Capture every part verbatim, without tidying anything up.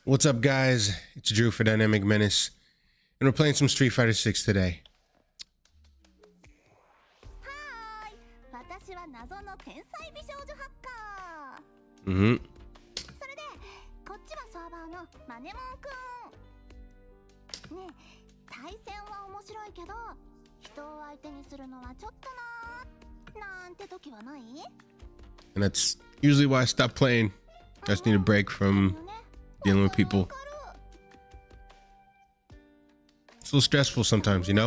What's up, guys? It's Drew for Dynamic Menace, and we're playing some Street Fighter six today. Mm-hmm. And that's usually why I stop playing. I just need a break from dealing with people. It's a little stressful sometimes, you know?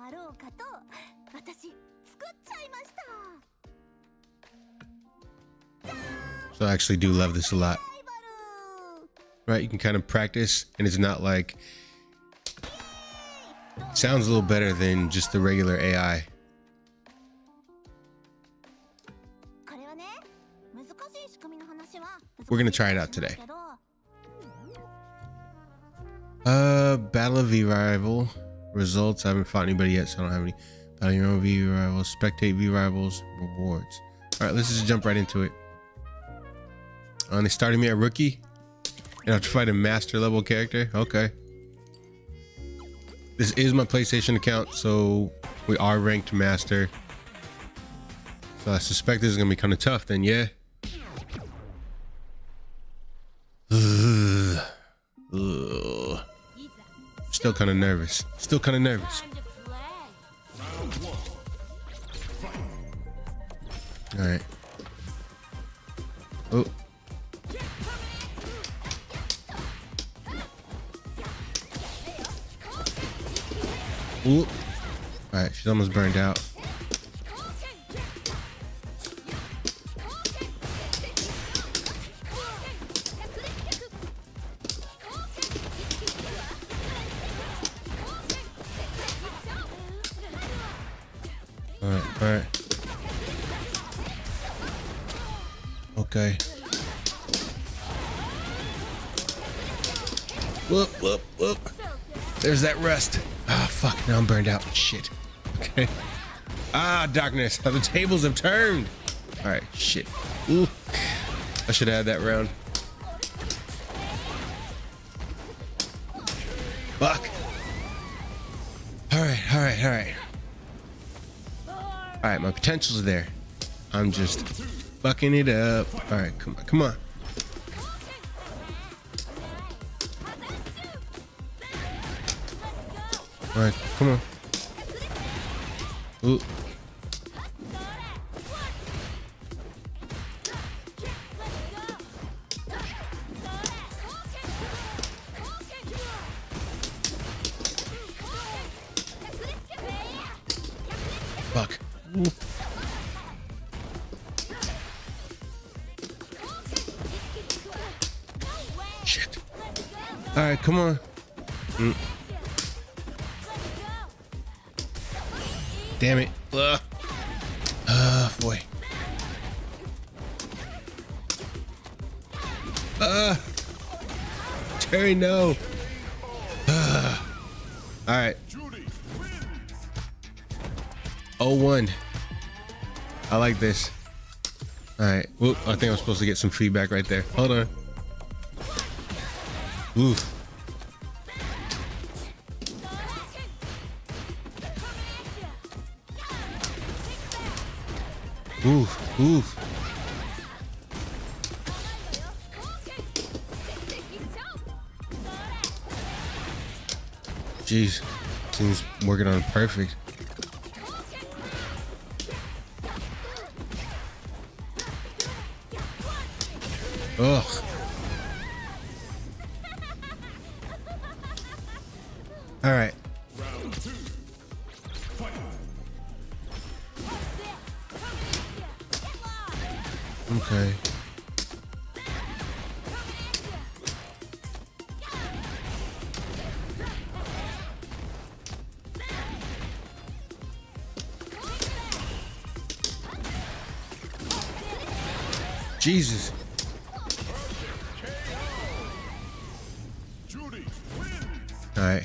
So I actually do love this a lot. Right, you can kind of practice, and it's not like... It sounds a little better than just the regular A I. We're gonna try it out today. Uh, Battle of V-Rival. Results, I haven't fought anybody yet, so I don't have any. Battle your own V-Rivals. Spectate V-Rivals. Rewards. Alright, let's just jump right into it. Uh, they started me at rookie. And I have to fight a master level character. Okay. This is my PlayStation account, so we are ranked master. So I suspect this is gonna be kind of tough then, yeah. Ugh. Ugh. Still kind of nervous. Still kind of nervous. All right. Oh. Ooh. All right, she's almost burned out. All right, all right. Okay. Whoop, whoop, whoop. There's that rest. Ah, oh, fuck. Now I'm burned out. Shit. Okay. Ah, darkness. How the tables have turned. All right, shit. Ooh. I should have had that round. Fuck. All right, all right, all right. All right, my potential's there. I'm just fucking it up. All right, come on, come on. All right, come on. Ooh. Fuck. Ooh. Shit. All right, come on. Mm. Damn it. Ugh. Uh, boy. Uh, Terry, no. Uh, all right. oh one. I like this. All right. Whoop, I think I'm supposed to get some feedback right there. Hold on. Oof. Oof, oof. Jeez, seems working on perfect. Ugh. All right. Okay. Jesus. All right.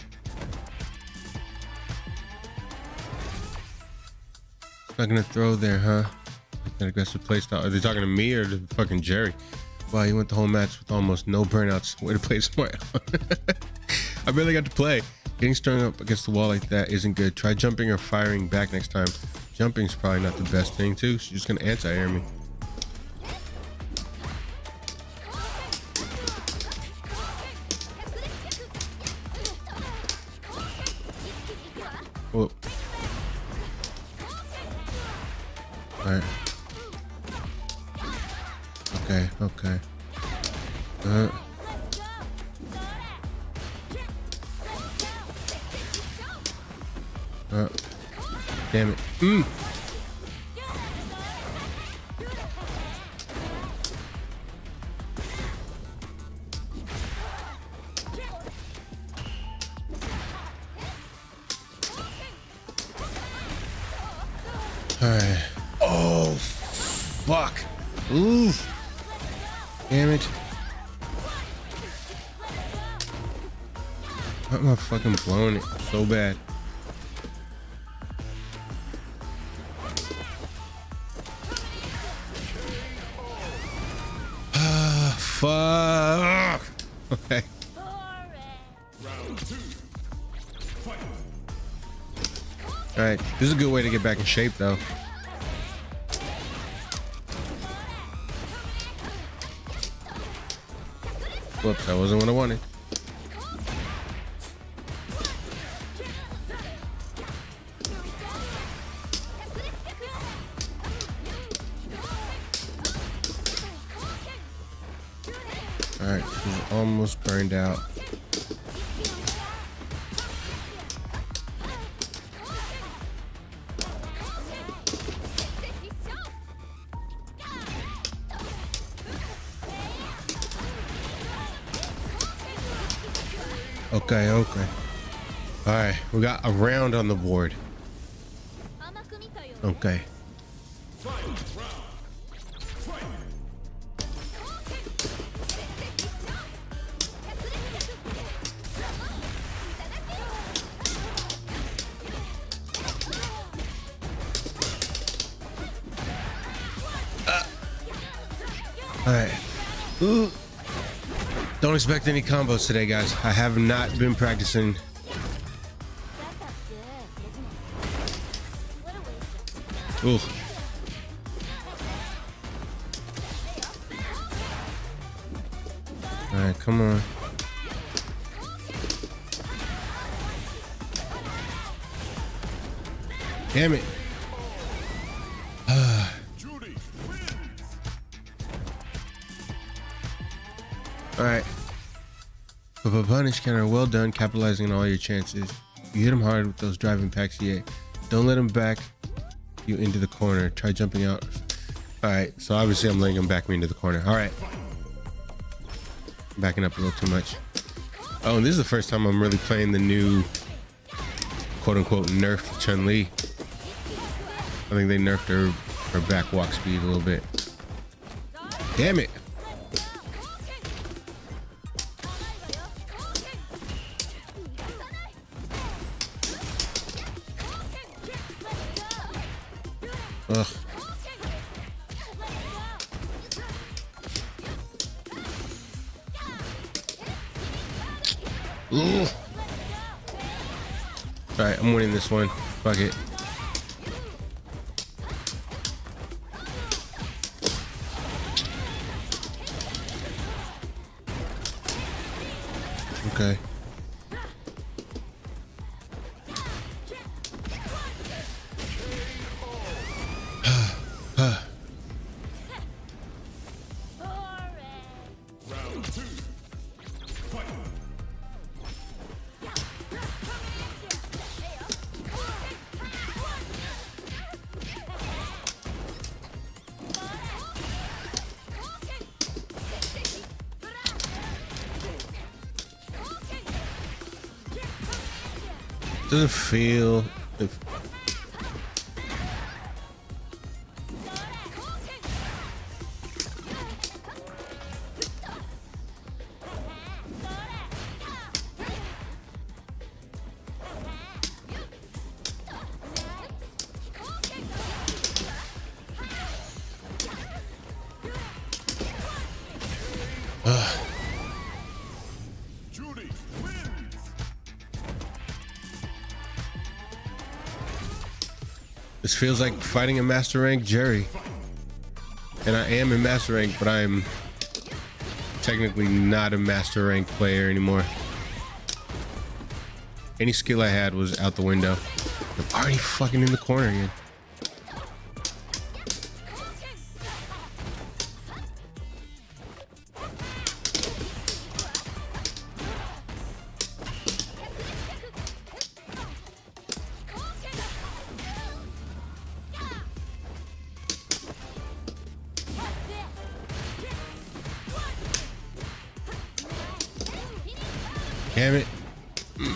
Not gonna throw there, huh? That aggressive play style. Are they talking to me or to fucking Jerry? Wow, you went the whole match with almost no burnouts. Way to play smart. I barely got to play. Getting strung up against the wall like that isn't good. Try jumping or firing back next time. Jumping's probably not the best thing too. She's just gonna anti-air me. Whoa. Alright. Okay, okay. Uh. Uh. Damn it. Mm. Alright. Oh, fuck. Ooh. Damn it. I'm fucking blowing it so bad. Ah, fuck. Okay. Alright, this is a good way to get back in shape though. Whoops, that wasn't what I wanted. Alright, she's almost burned out. Okay, okay. All right, we got a round on the board. Okay. Uh. All right. Ooh. Don't expect any combos today, guys. I have not been practicing. Ooh. All right, come on. Damn it. All right. But punish counter, well done, capitalizing on all your chances. You hit him hard with those driving packs, yeah. Don't let him back you into the corner. Try jumping out. All right, so obviously I'm letting him back me into the corner. All right. Backing up a little too much. Oh, and this is the first time I'm really playing the new quote unquote nerf Chun-Li. I think they nerfed her, her back walk speed a little bit. Damn it. Ugh. Ooh. All right, I'm winning this one. Fuck it. Okay. Doesn't feel if Ugh. This feels like fighting a master rank Jerry. And I am in master rank, but I'm technically not a master rank player anymore. Any skill I had was out the window. I'm already fucking in the corner again. Damn it. Mm.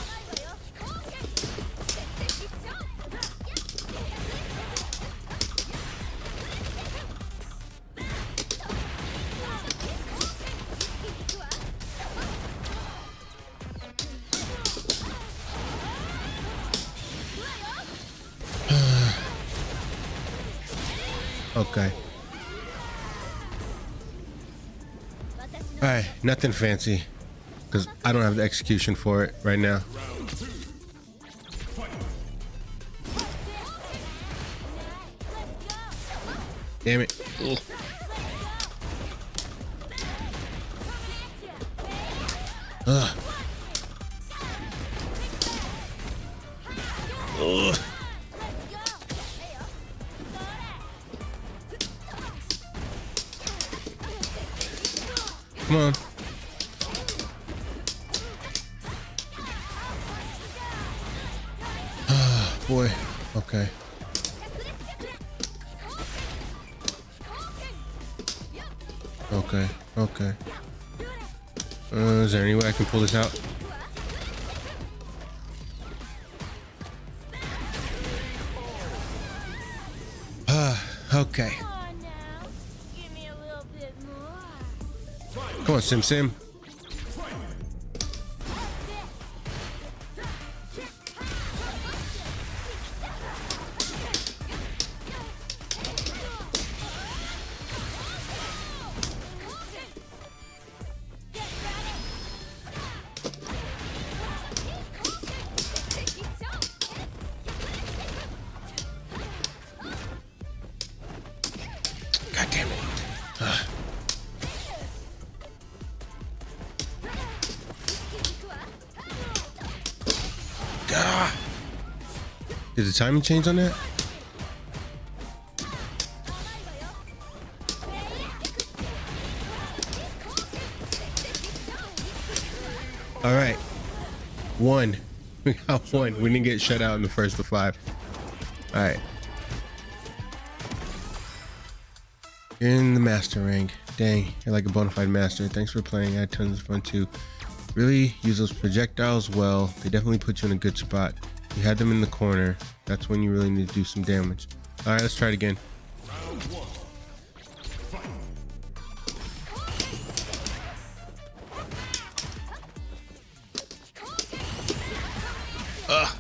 Okay. All right, nothing fancy. Because I don't have the execution for it right now. Damn it. Ugh. Ugh. Ugh. Come on. Boy, okay. Okay, okay. Uh, is there any way I can pull this out? Ah, uh, okay. Come on, Sim Sim. God damn it. Uh. Ah. Did the timing change on that? All right. One. We got one. We didn't get shut out in the first of five. All right. You're in the master rank. Dang, you're like a bona fide master. Thanks for playing. I had tons of fun too. Really use those projectiles well. They definitely put you in a good spot. You had them in the corner. That's when you really need to do some damage. All right, let's try it again. Ugh.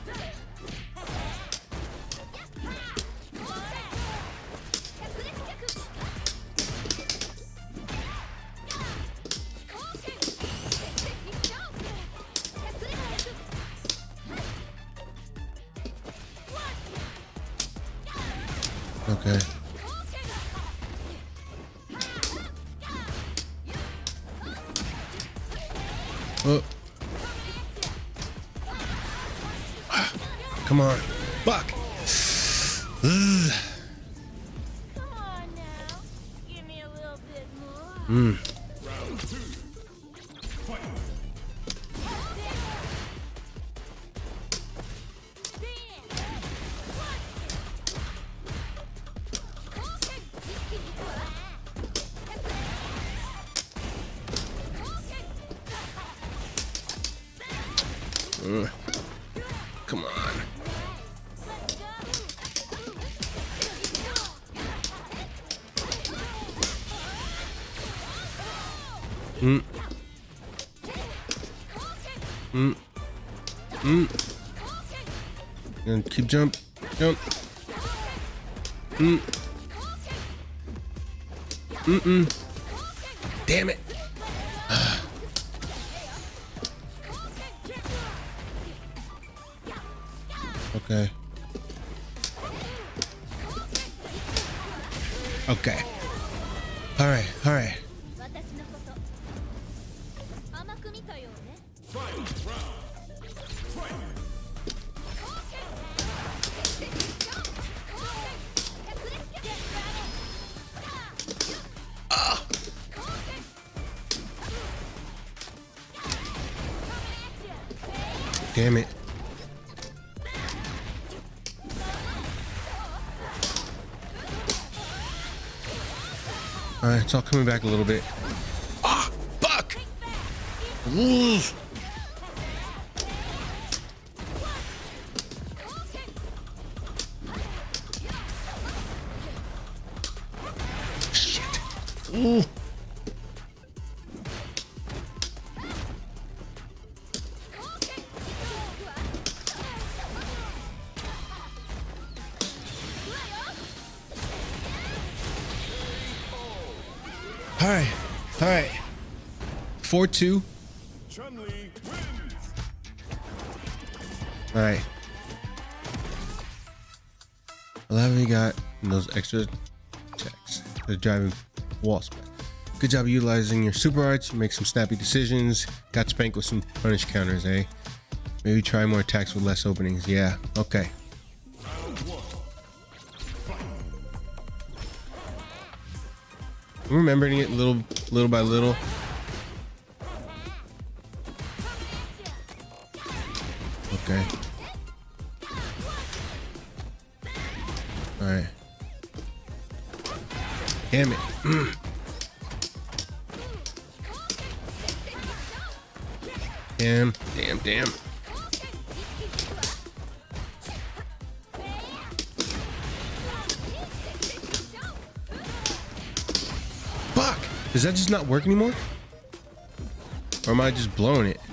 Okay. Oh. Come on. Fuck. Ugh. Come on now. Give me a little bit more. Mm. Round two. Fight. Ugh. Come on. Mm. Mm. Mm. And keep jump. Jump. Mm. Mm-mm. Damn it. Okay. Okay. All right. All right. 私のこと甘く見たよね。 Final round. Fight. Damn it. All right, it's all coming back a little bit. Ah, fuck! Ooh. Shit. Ooh. All right, all right. four two. Chun-Li wins. All right. eleven you got and those extra checks. The driving wall spec. Good job utilizing your super arts. Make some snappy decisions. Got spanked with some punish counters, eh? Maybe try more attacks with less openings. Yeah, okay. Round one. Fight. I'm remembering it little, little by little. Okay. All right. Damn it. Damn, damn, damn. Fuck! Does that just not work anymore? Or am I just blowing it?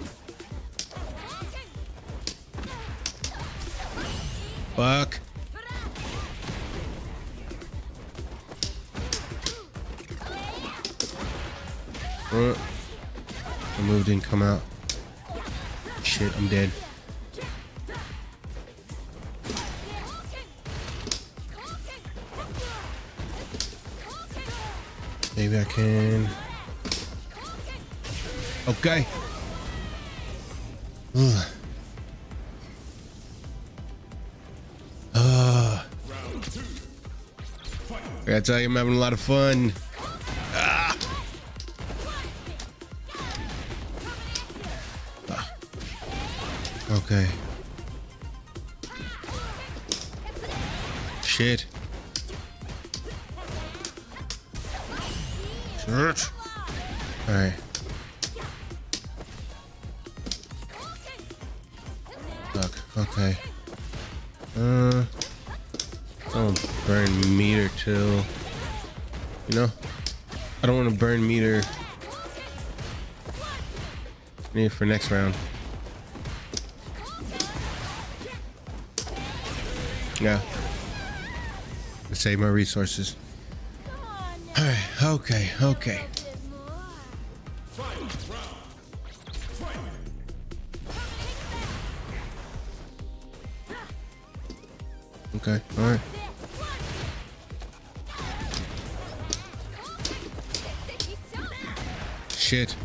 Fuck. Uh, the move didn't come out. Shit, I'm dead. Maybe I can. Okay. Ugh. Uh, Round two. Fight. I gotta tell you, I'm having a lot of fun. Ah. Ah. Okay. Shit. Shit. All right. Fuck. Okay. Uh. Don't burn meter till. You know. I don't want to burn meter. Need it for next round. Yeah. To save my resources. Come on now. All right. Okay. Okay. A bit more. Final round. Fight. Okay. All right. Shit.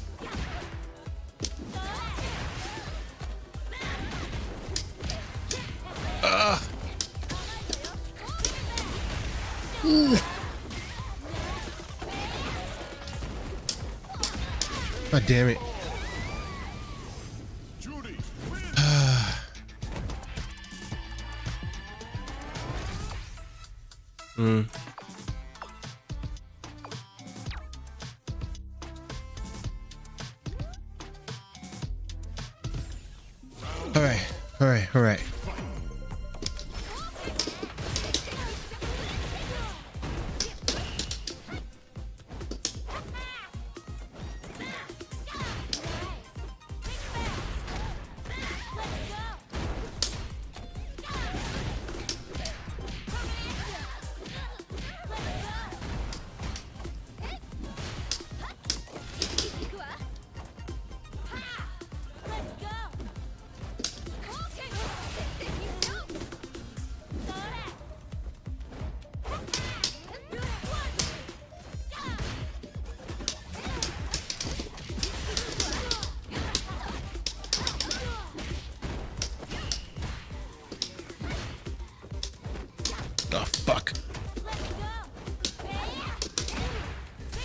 Ah. Ooh. God damn it. Judy wins. Hmm. All right. All right. All right.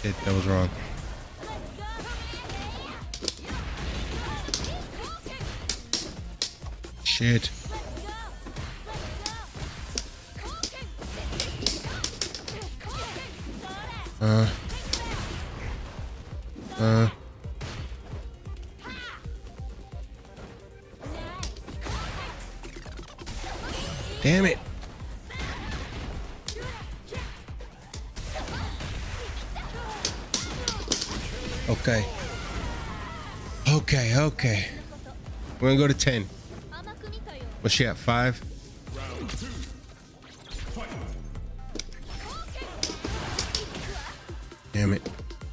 Shit, that was wrong. Shit. Uh. Uh. Damn it. Okay. Okay, okay. We're gonna go to ten. What's she at? Five? Round two. Fight. Damn it.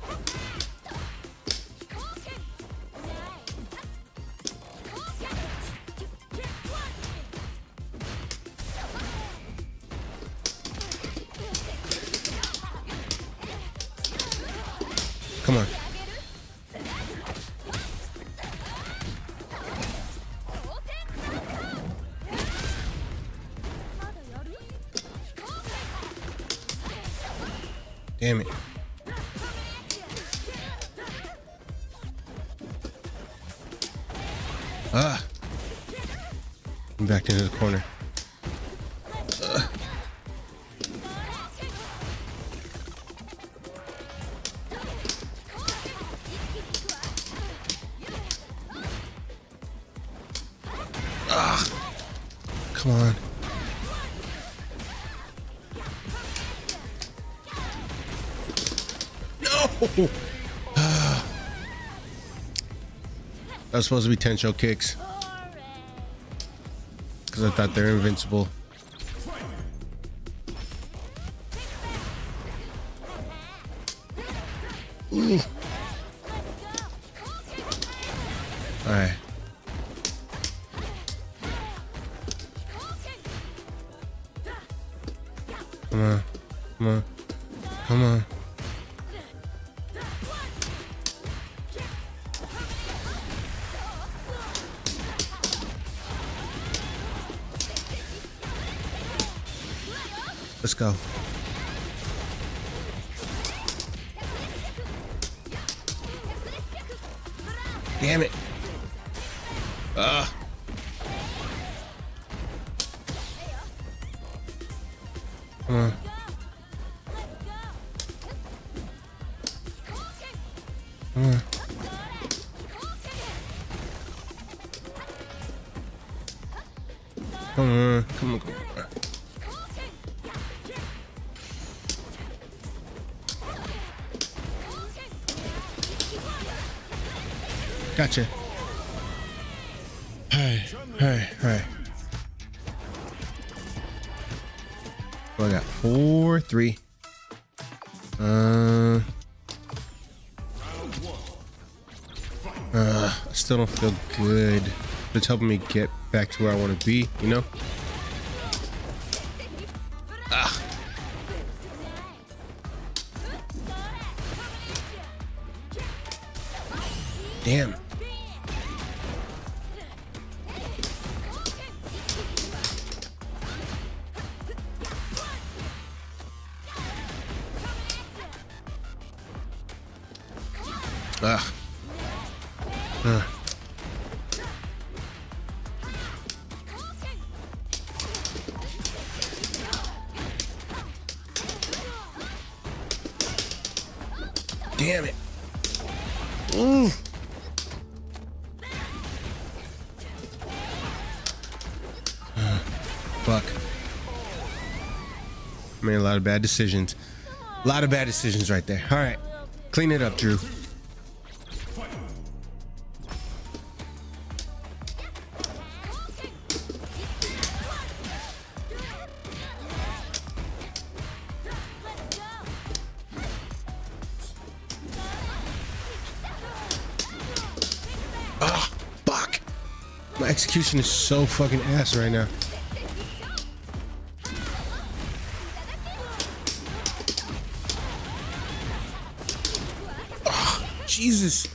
Come on. Damn it. Ah. I'm back into the corner. Ugh. Ah. Come on. No. Ah. That was supposed to be Tencho kicks. Because I thought they're invincible. Ooh. All right. Come on. Come on. Come on. Let's go. Damn it. Ah. Come on. Come on. Come on. Come on. Come on. Gotcha. Hey, hey, hey. Well, I got four, three. Uh, uh, I still don't feel good. It's helping me get back to where I want to be, you know? Ah. Damn. Ah. Uh. Damn it. Ooh. Uh, fuck. Made a lot of bad decisions. A lot of bad decisions right there. All right. Clean it up, Drew. Ah, fuck. My execution is so fucking ass right now. Ah, Jesus.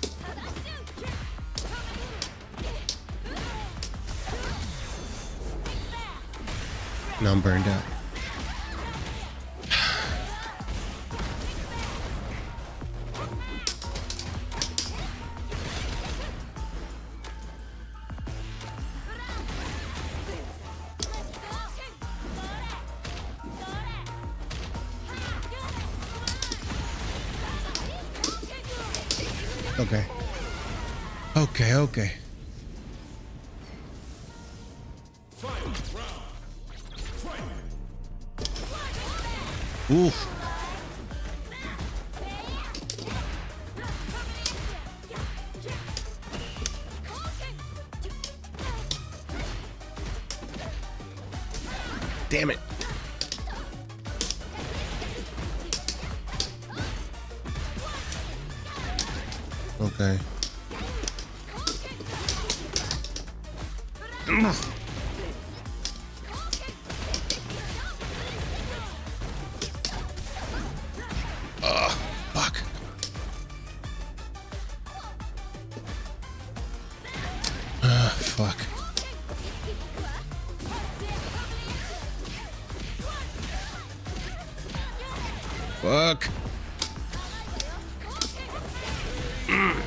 Now I'm burned out. Okay. Okay, okay. Oof. Damn it. Okay. Ugh, fuck. Ugh, fuck. Fuck. Mm.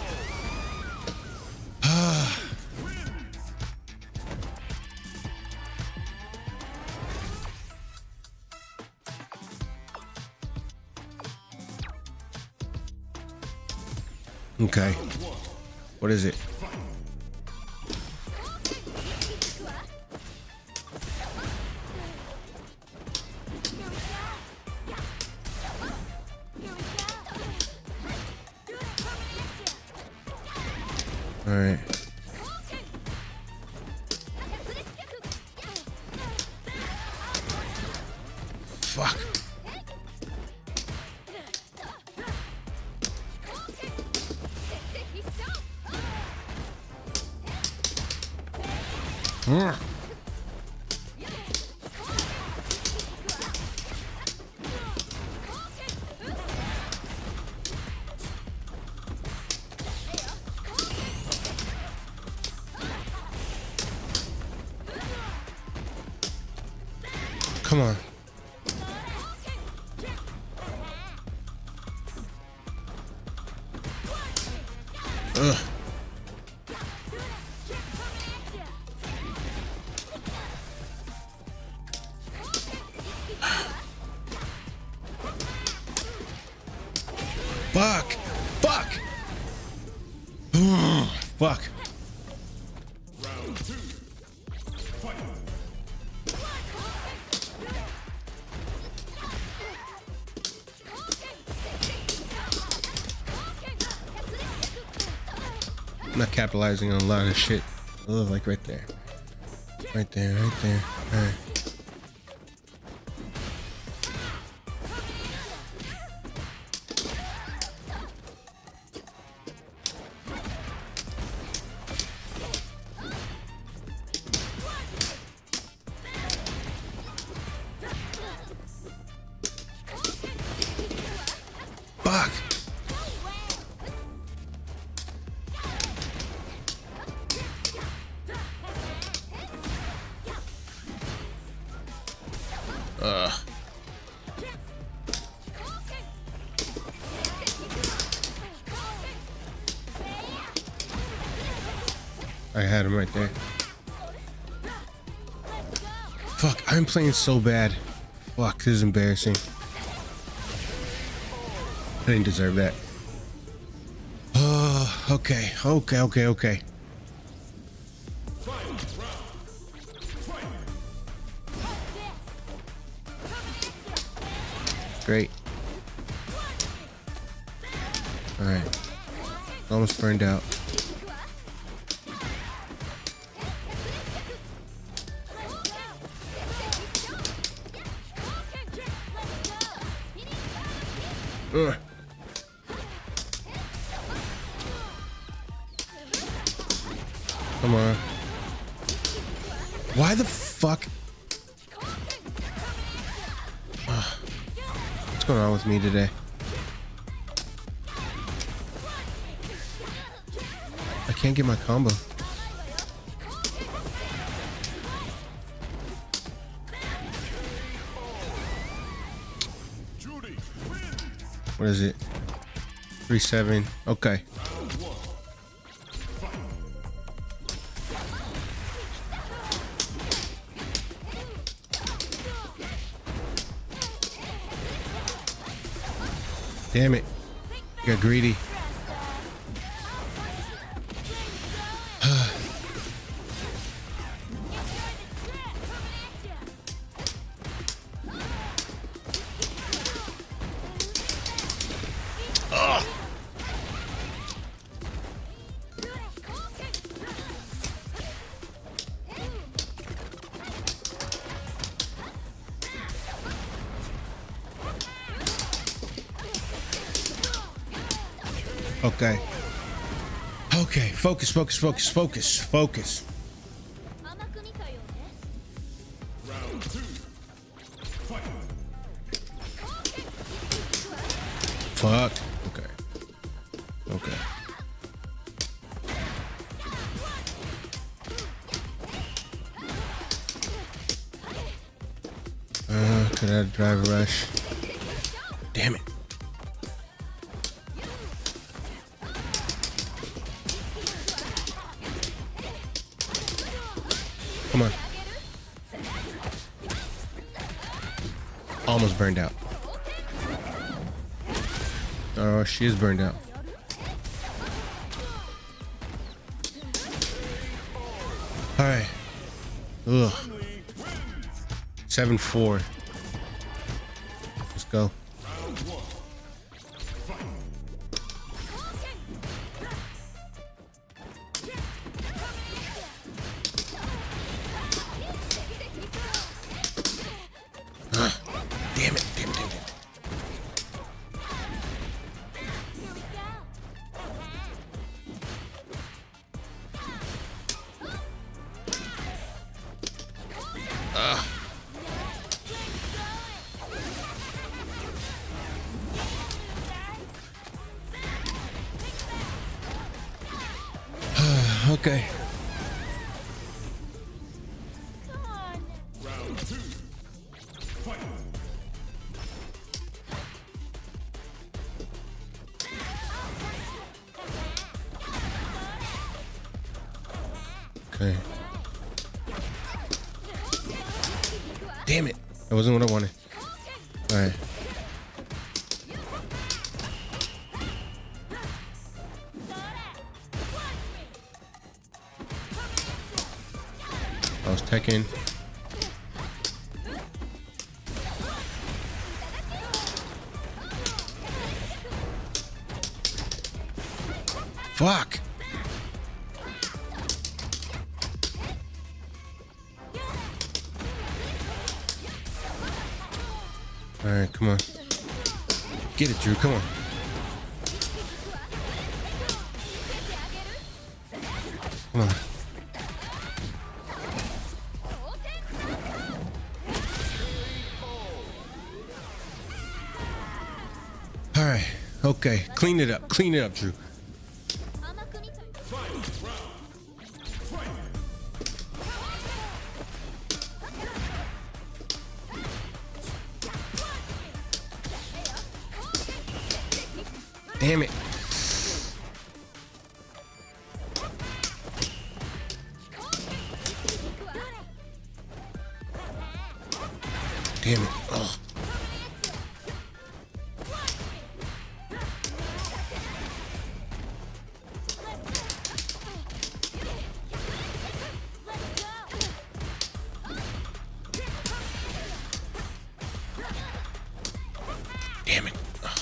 Okay. What is it? All right. Fuck. Mm. Come on. Ugh. Fuck. Fuck. Fuck. Round two. Fight. I'm not capitalizing on a lot of shit. Ugh, like right there. Right there, right there. All right. Fuck. Ugh. I had him right there. Fuck, I'm playing so bad. Fuck, this is embarrassing. I didn't deserve that. Oh, okay, okay, okay, okay. Great. All right. Almost burned out. Ugh. Come on. Why the fuck? Ugh. What's going on with me today? I can't get my combo. What is it? three seven. Okay. Damn it. You got greedy. Okay. Okay. Focus, focus, focus, focus, focus. 甘く見たよね。 Round two. Fight. Fuck. Okay. Okay. Uh, could I drive a rush? Damn it. Come on. Almost burned out. Oh, she is burned out. All right. Ugh. seven four. Let's go. Round one. Fight. Ugh. Damn it. Damn it. Damn it. Here we go. Ugh. Okay. Come on. Round two. Fight. Okay. Damn it. That wasn't what I wanted. All right. I was teching. Fuck. All right, come on. Get it, Drew. Come on. Come on. All right. Okay. Clean it up. Clean it up, Drew. 甘く見たよ。 Final round. Fight. Damn it. Damn it. Oh. Damn it. Oh.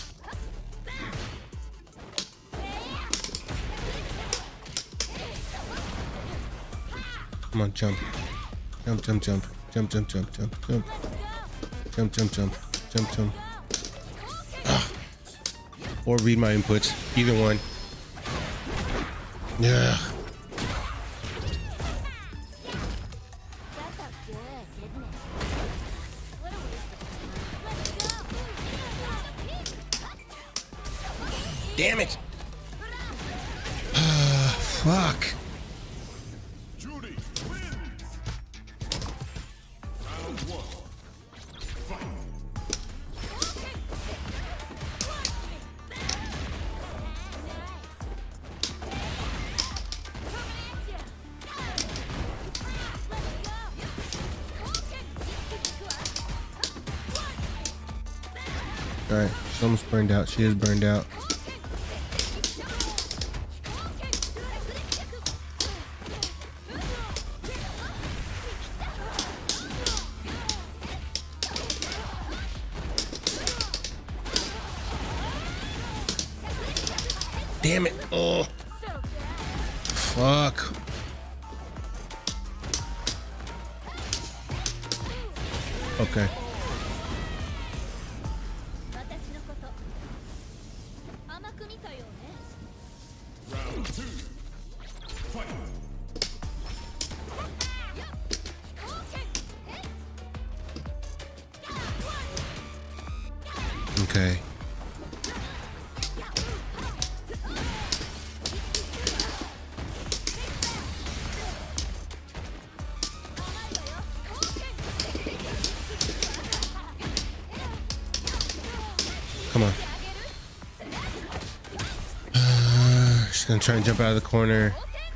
Come on, jump. Jump, jump, jump. Jump, jump, jump, jump, jump. Jump, jump, jump. Jump, jump. Ah. Or read my inputs. Either one. Yeah. That felt good, didn't it? What a waste of time. Let's go. Damn it. Ah, fuck. Judy wins. Round one. Fight. All right, she's almost burned out. She is burned out. Damn it. Oh, fuck. Okay. 私のこと甘く見たよね。 Round two. Fight. Okay. Come on. Uh, she's gonna try and jump out of the corner.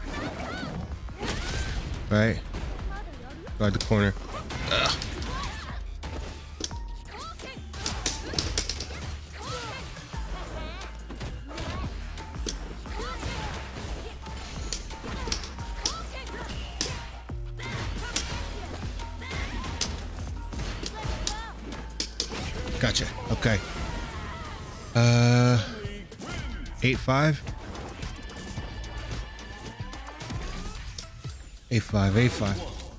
Right? Go out the corner. Ugh. Gotcha. Okay. Uh, eight five. Eight five. Eight five.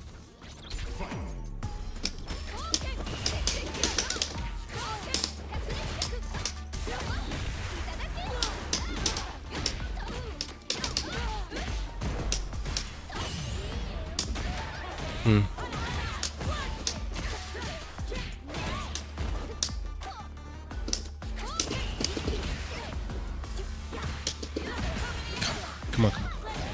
Hmm. Come on, come on.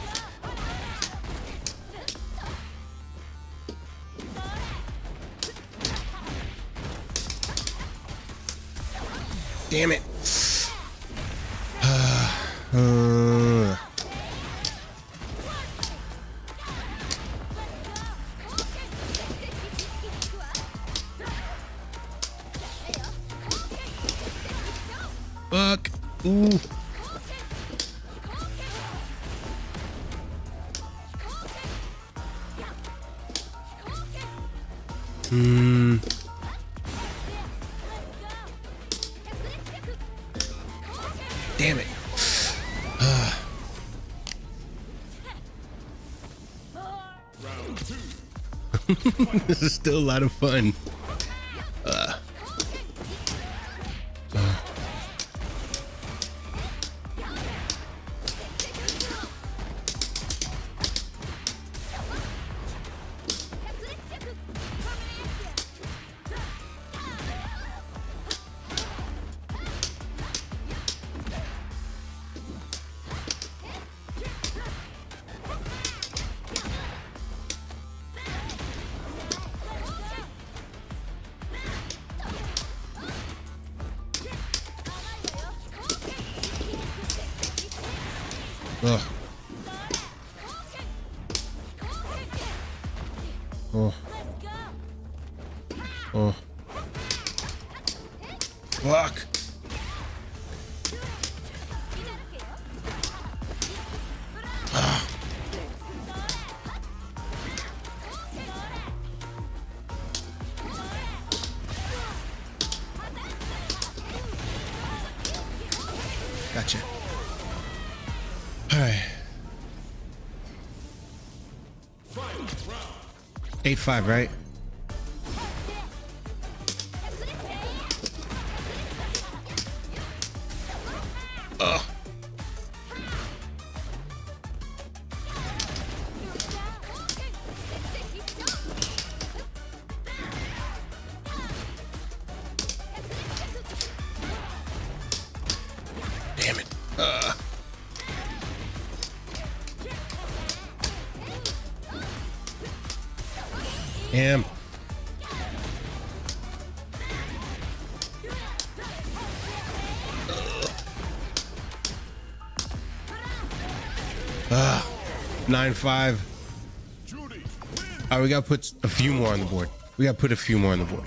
Damn it. uh. Fuck. Ooh. Hmm. Damn it. Round two. This is still a lot of fun. Uh. Uh. Ugh. Oh. Oh. Fuck. Ah. Gotcha. All right. Eight five, right? Ugh. Damn it. Uh. Damn. Ah, nine five. All right, we gotta put a few more on the board. We gotta put a few more on the board.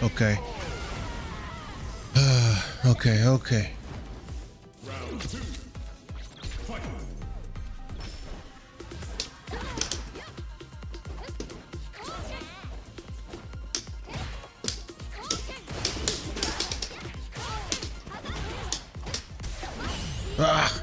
Okay. okay, okay. Round two. Fight. Ah.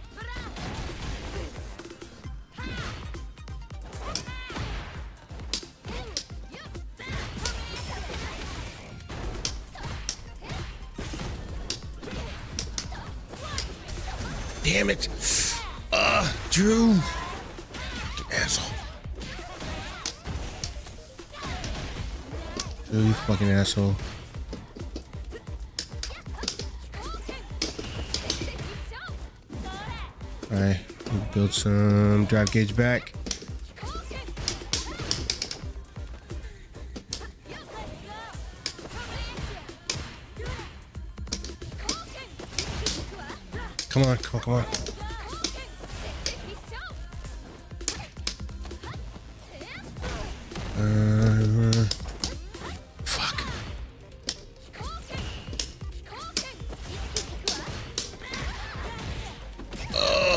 Damn it. Uh, Drew. Asshole. Drew, you fucking asshole. Alright, build some drive gauge back. Come on, come on, come on. Uh, fuck. Ugh.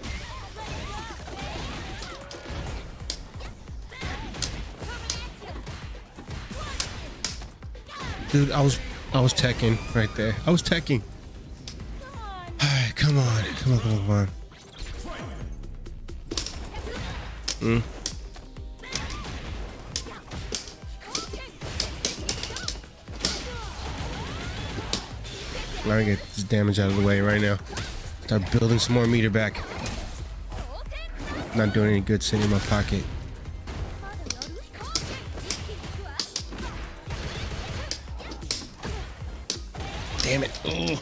Dude, I was I was teching right there. I was teching. Alright, come on. Come on, come on, come on. Mm. Let me get this damage out of the way right now. Start building some more meter back. Not doing any good sitting in my pocket. Damn it. Ugh.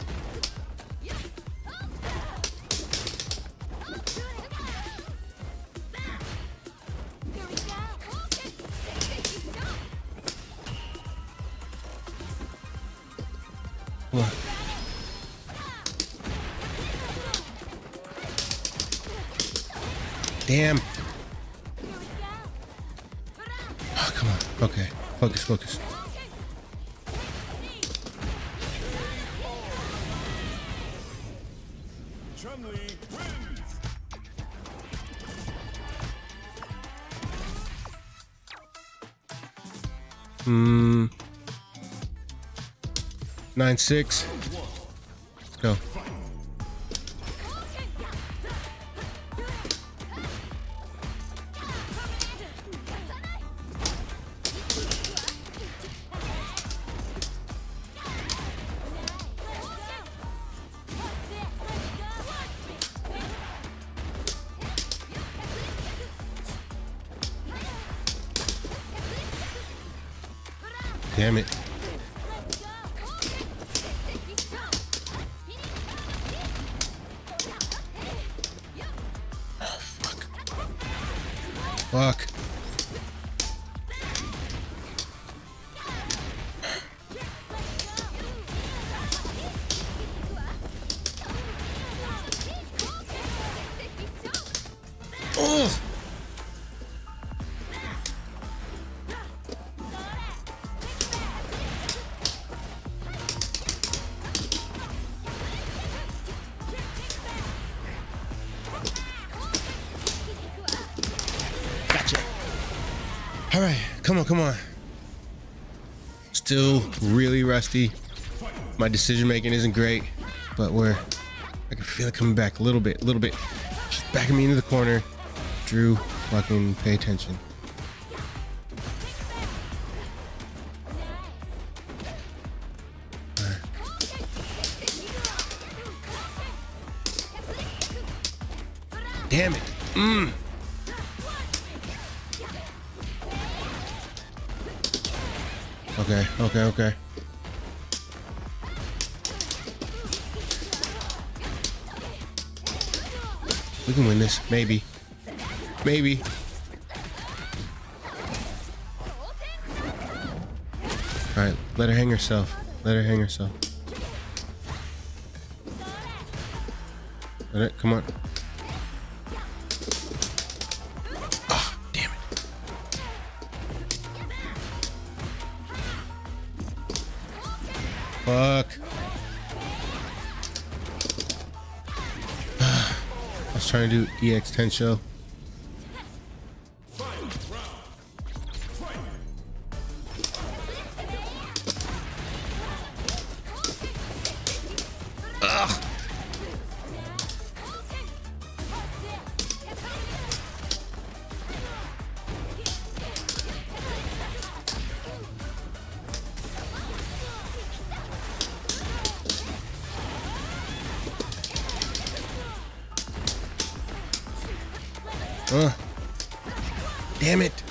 What? Damn. Oh, come on. Okay. Focus, focus. Chun-Li wins. Hmm. Nine six. Let's go. Damn it. Oh, fuck. Fuck. Oh. Gotcha. All right, come on, come on. Still really rusty. My decision making isn't great, but we're, I can feel it coming back a little bit, a little bit. Just backing me into the corner. Drew, fucking pay attention. All right. Damn it. Mm. Okay, okay, okay. We can win this. Maybe. Maybe. Alright, let her hang herself. Let her hang herself. Let it, come on. Ah, damn it. Fuck. I was trying to do E X ten show. Ugh. Uh, damn it.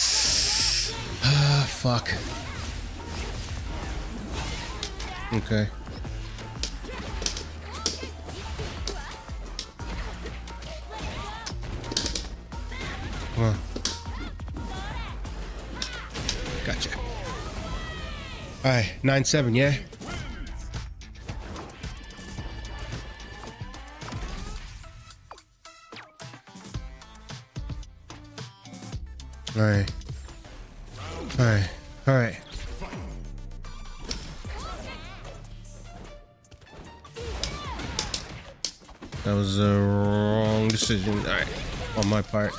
Ah, fuck. Okay. Come on. Gotcha. Alright, nine seven, yeah? Alright. Alright. Alright. That was a wrong decision. Alright. On my part.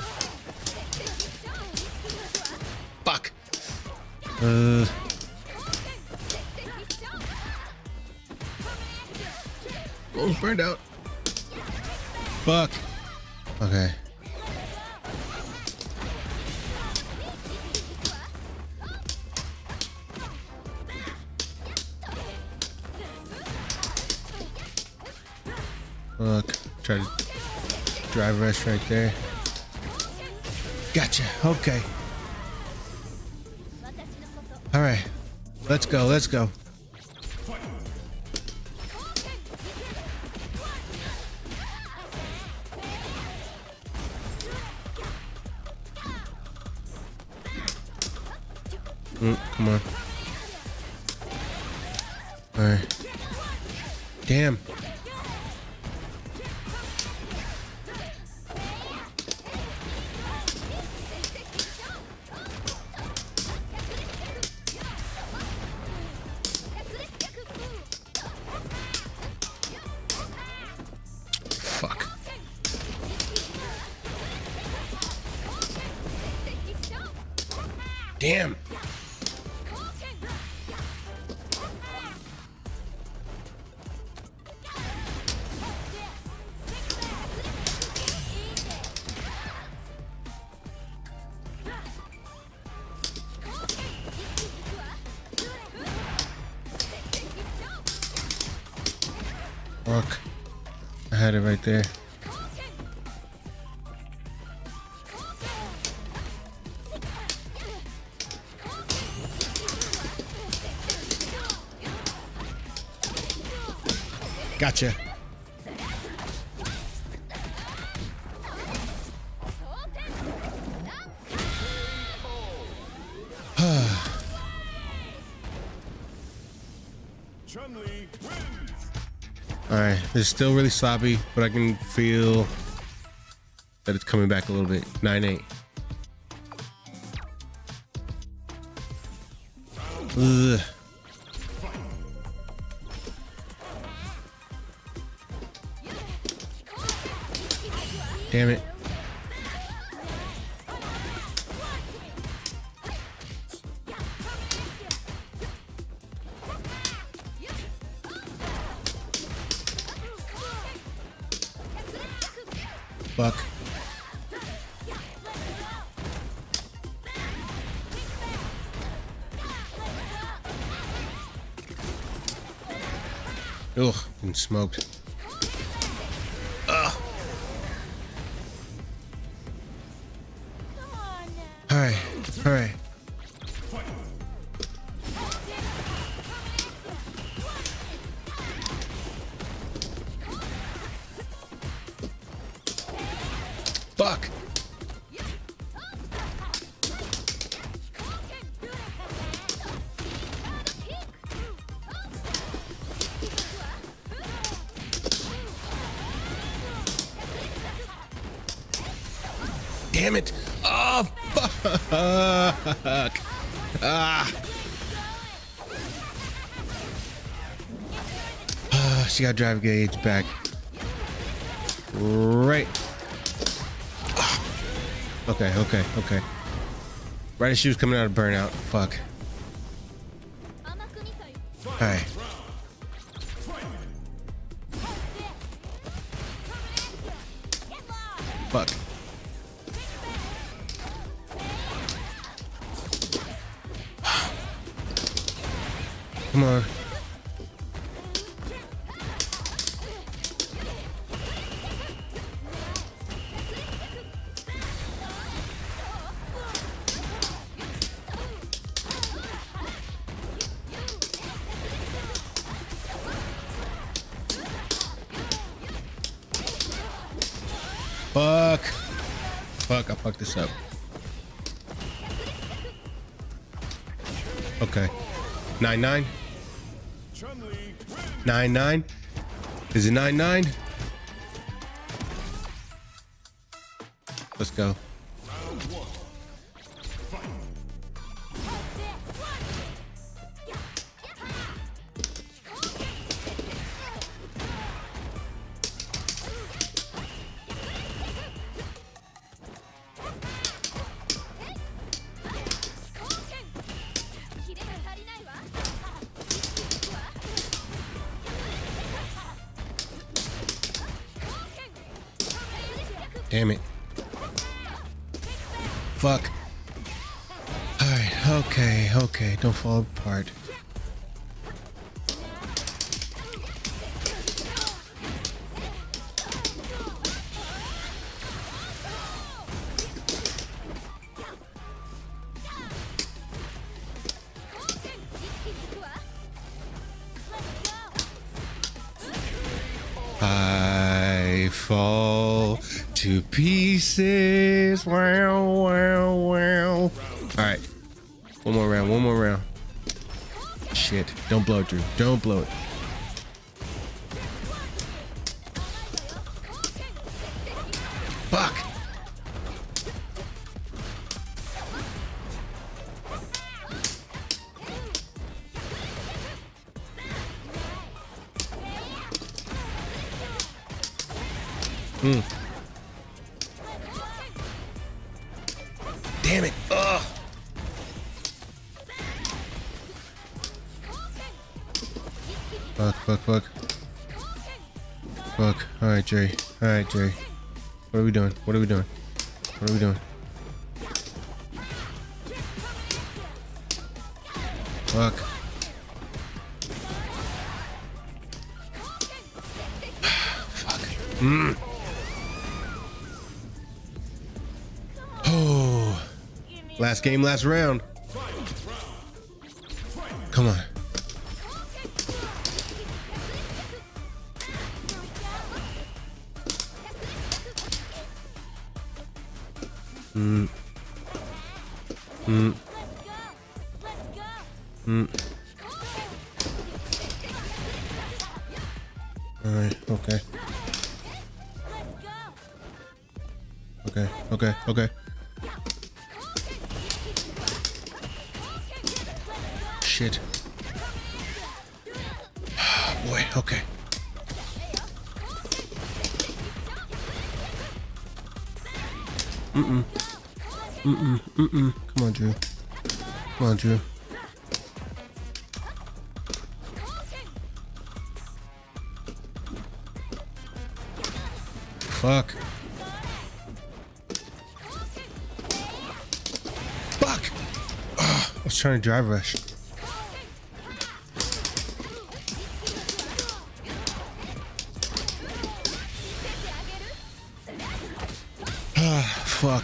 Fuck. Uh. Oh, burned out. Fuck. Okay. Look, try to drive rush right there. Gotcha. Okay. All right. Let's go. Let's go. Mm, come on. All right. Damn. Fuck. Damn. Fuck. I had it right there. Gotcha. Chun-Li wins. Alright, it's still really sloppy, but I can feel that it's coming back a little bit. nine eight. Ugh. Damn it. Fuck. Ugh, been smoked. Ugh. Alright, alright. Fuck. Damn it. Oh, fuck. Ah. Uh, she got drive gauge back. Right. Okay, okay, okay. Right as she was coming out of burnout. Fuck. Alright. Fuck. Come on. Fuck. Fuck, I fucked this up. Okay. Nine nine. Nine nine. Is it nine nine? Let's go. Damn it. Fuck. Alright, okay, okay. Don't fall apart. I fall to pieces. Wow, wow, wow. All right. One more round. One more round. Shit. Don't blow it, Drew. Don't blow it. Fuck. Hmm. Damn it. Ugh. Fuck, fuck, fuck. Fuck. Alright, Jerry. Alright, Jerry. What are we doing? What are we doing? What are we doing? Fuck. Fuck. Mm. Oh. Last game, last round. Come on. Mm. Mm. Mm. All right. Okay. Okay. Okay. Okay. Shit. Boy. Okay. Mm-mm. Mm-mm. Mm-mm. Come on, Drew. Come on, Drew. Fuck. Fuck! Oh, I was trying to drive rush. Ah, fuck.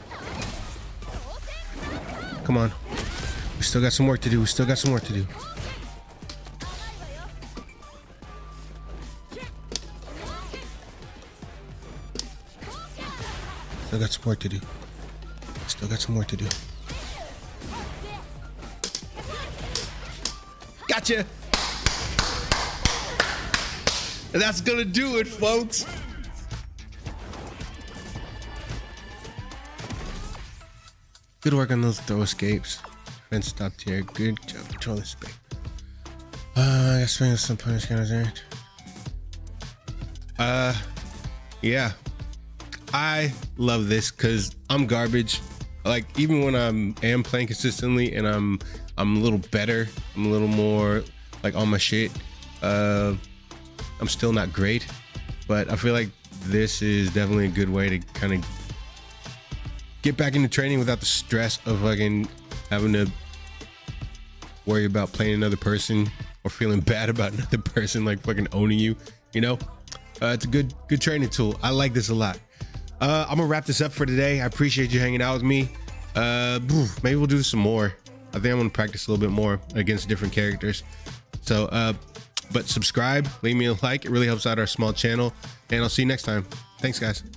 Come on. We still got some work to do. We still got some work to do. Still got some work to do. Still got some work to do. Gotcha! And that's gonna do it, folks. Good work on those throw escapes. Been stopped here. Good job controlling space. Uh, I guess swing some punish counters there. uh, yeah, I love this because I'm garbage. Like even when I'm am playing consistently and I'm I'm a little better, I'm a little more like on my shit. Uh, I'm still not great, but I feel like this is definitely a good way to kind of get back into training without the stress of fucking having to worry about playing another person or feeling bad about another person like fucking owning you. You know, uh, it's a good good training tool. I like this a lot. Uh, I'm gonna wrap this up for today. I appreciate you hanging out with me. Uh, maybe we'll do some more. I think I'm gonna practice a little bit more against different characters. So, uh, but subscribe, leave me a like. It really helps out our small channel. And I'll see you next time. Thanks, guys.